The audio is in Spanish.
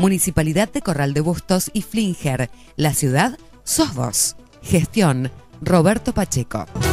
Municipalidad de Corral de Bustos y Flinger. La ciudad sos vos. Gestión Roberto Pacheco.